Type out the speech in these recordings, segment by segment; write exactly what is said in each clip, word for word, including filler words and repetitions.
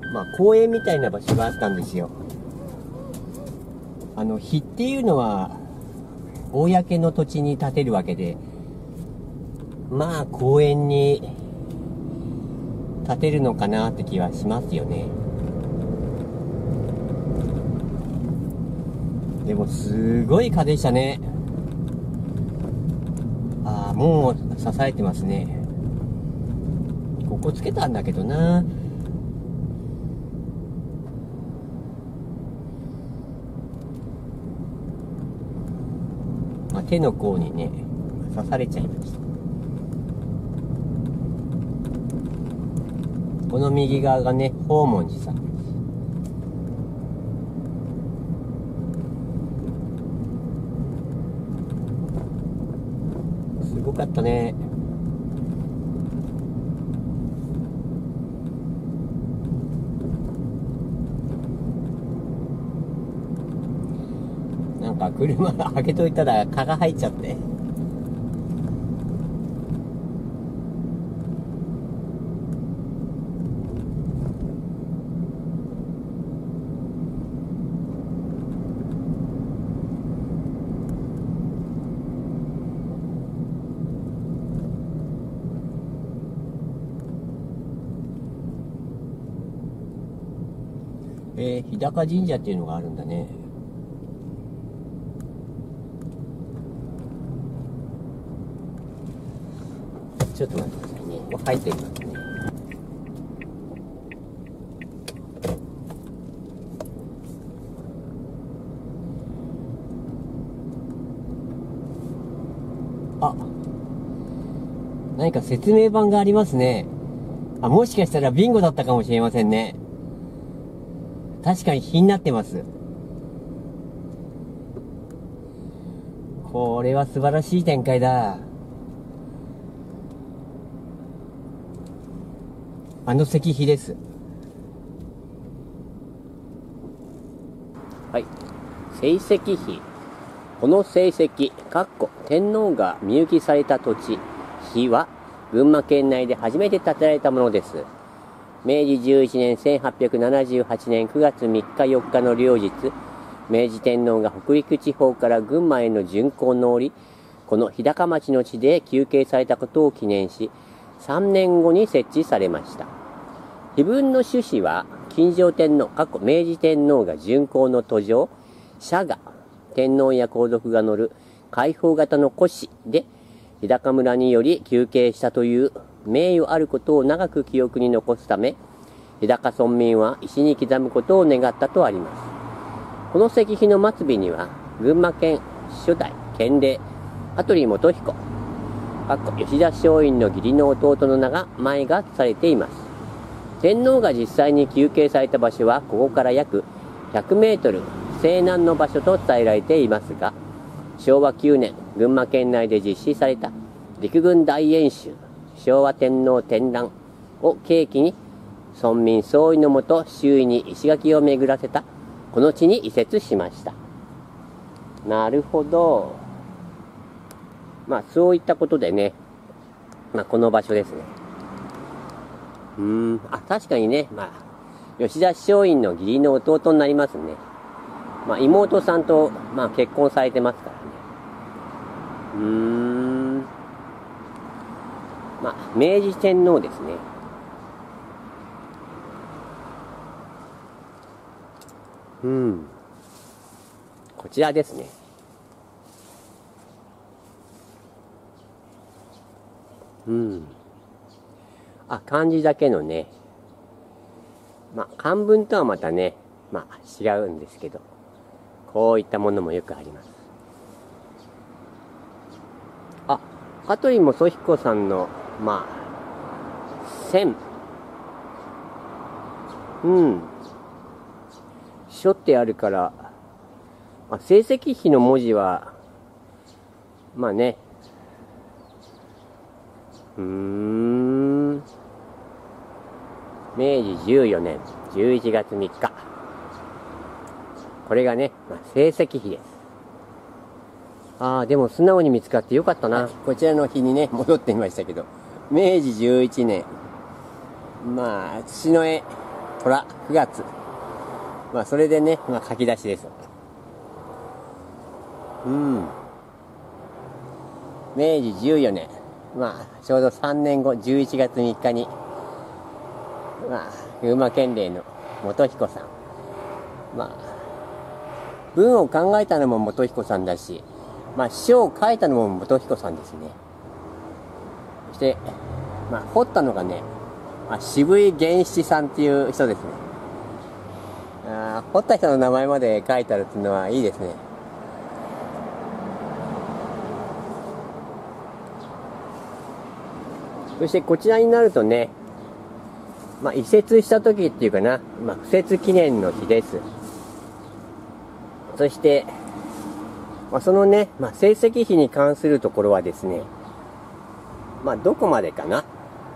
まあ公園みたいな場所があったんですよ。あの碑っていうのは公の土地に建てるわけで、まあ公園に建てるのかなって気はしますよね。でもすごい風でしたね。ああ、もう支えてますね。ここつけたんだけどな。まあ、手の甲にね刺されちゃいました。この右側がね宝門寺さんです。すごかったね。なんか車開けといたら蚊が入っちゃって。えー、日高神社っていうのがあるんだね。ちょっと待ってくださいね。入っていますね。あ、何か説明板がありますね。あ、もしかしたらビンゴだったかもしれませんね。確かに碑になってます。これは素晴らしい展開だ。あの石碑です。はい。聖石碑。この聖石、かっこ天皇が身請きされた土地、碑は群馬県内で初めて建てられたものです。めいじじゅういちねんせんはっぴゃくななじゅうはちねんくがつみっかよっかの両日、明治天皇が北陸地方から群馬への巡行の折、この日高町の地で休憩されたことを記念し、さんねんごに設置されました。碑文の趣旨は、金城天皇、過去明治天皇が巡行の途上、社が天皇や皇族が乗る開放型の古紙で、日高村により休憩したという名誉あることを長く記憶に残すため、日高村民は石に刻むことを願ったとあります。この石碑の末尾には、群馬県初代建礼、羽鳥元彦、かっこ吉田松陰の義理の弟の名が前がされています。天皇が実際に休憩された場所は、ここから約ひゃくメートル西南の場所と伝えられていますが、しょうわきゅうねん、群馬県内で実施された陸軍大演習、昭和天皇天覧を契機に、村民総意のもと周囲に石垣を巡らせたこの地に移設しました。なるほど。まあそういったことでね、まあこの場所ですね。うーん、あ、確かにね、まあ吉田松陰の義理の弟になりますね。まあ妹さんと、まあ、結婚されてますからね。うーん、まあ明治天皇ですね。うん、こちらですね。うん、あ、漢字だけのね、まあ漢文とはまたね、まあ違うんですけど、こういったものもよくあります。あ、羽鳥元彦さんのまあ線、うん、書ってあるから、まあ、成績碑の文字はまあね、うーん、めいじじゅうよねんじゅういちがつみっか、これがね、まあ、成績碑です。ああ、でも素直に見つかってよかったな。こちらの日にね戻ってみましたけど、めいじじゅういちねん、まあ土の絵虎くがつ。まあそれでね、まあ書き出しです。うん。めいじじゅうよねん。まあちょうどさんねんご、じゅういちがつみっかに、まあ群馬県令の元彦さん。まあ文を考えたのも元彦さんだし、まあ詩を書いたのも元彦さんですね。そして、まあ彫ったのがね、まあ、渋井源七さんっていう人ですね。あ彫った人の名前まで書いてあるっていうのはいいですね。そしてこちらになるとね、まあ移設した時っていうかな、まあ敷設記念の日です。そして、まあ、そのね、まあ成績費に関するところはですね、まあどこまでかな。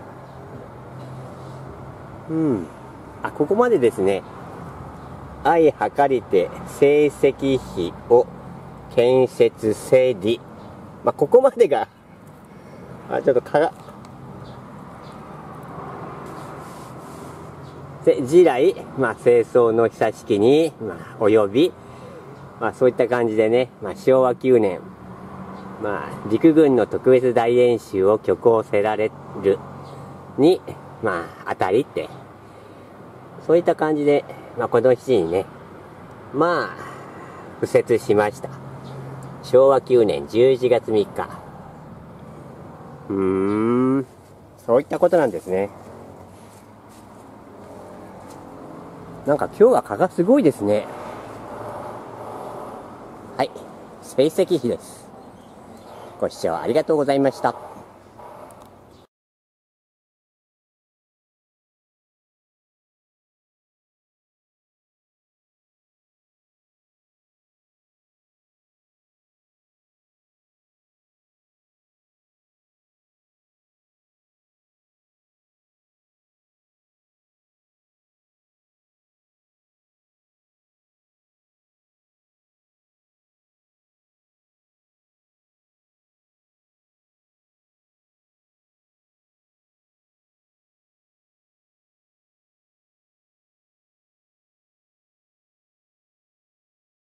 うん。あ、ここまでですね。相計りて成績費を建設整理。まあ、ここまでが、あ、ちょっとかが、次来、まあ、清掃の久しきに、まあ、及び、まあ、そういった感じでね、まあ、しょうわきゅうねん、まあ、陸軍の特別大演習を挙行せられるに、まあ、あたりって、そういった感じで、まあ、この日にね、まあ、敷設しました。しょうわきゅうねんじゅういちがつみっか。うーん、そういったことなんですね。なんか今日は蚊がすごいですね。はい、成績費です。ご視聴ありがとうございました。